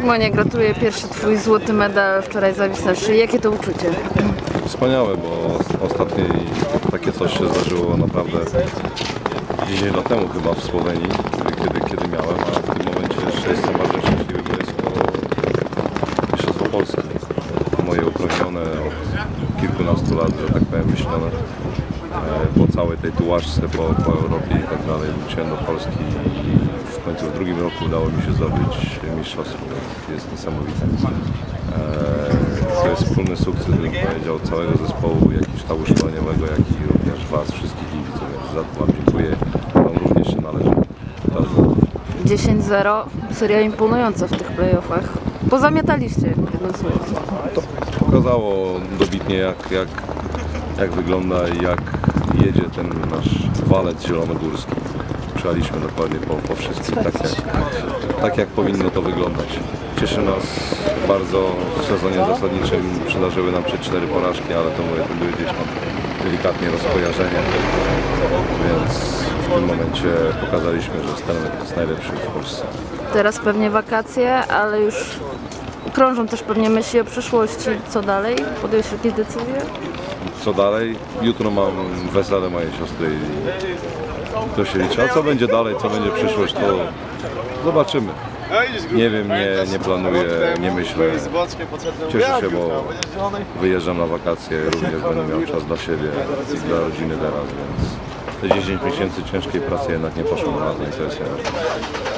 Szymonie, gratuluję, pierwszy twój złoty medal wczoraj zawisnął. Jakie to uczucie? Wspaniałe, bo ostatnie takie coś się zdarzyło naprawdę 10 lat temu chyba w Słowenii, kiedy miałem, a w tym momencie jeszcze jestem bardzo szczęśliwy, bo jest to Mistrzostwo Polski. Moje upragnione od kilkunastu lat, że tak powiem, myślone. Po całej tej tułaczce, po Europie i tak dalej, wróciłem do Polski i w końcu w drugim roku udało mi się zdobyć mistrzostwo. Jest niesamowite. To jest wspólny sukces, bym powiedział, całego zespołu, jak i sztabu szkoleniowego, jak i również Was, wszystkich kibiców. Za to Wam dziękuję. Wam również się należy. 10-0, seria imponująca w tych playoffach. Pozamiataliście, jednym słowem. To pokazało dobitnie, jak wygląda i jak jedzie ten nasz walec zielonogórski. Przejechaliśmy dokładnie po wszystkim, tak jak powinno to wyglądać. Cieszy nas bardzo, w sezonie zasadniczym przydarzyły nam się 4 porażki, ale to były gdzieś tam delikatnie rozkojarzenia, więc w tym momencie pokazaliśmy, że Stelmet jest najlepszy w Polsce. Teraz pewnie wakacje, ale już krążą też pewnie myśli o przyszłości. Co dalej? Podjąłeś jakieś decyzje? Co dalej? Jutro mam wesele mojej siostry i to się liczy. A co będzie dalej, co będzie przyszłość, to zobaczymy. Nie wiem, nie planuję, nie myślę. Cieszę się, bo wyjeżdżam na wakacje, również będę miał czas dla siebie i dla rodziny teraz, więc te 10 miesięcy ciężkiej pracy jednak nie poszło na to i to jest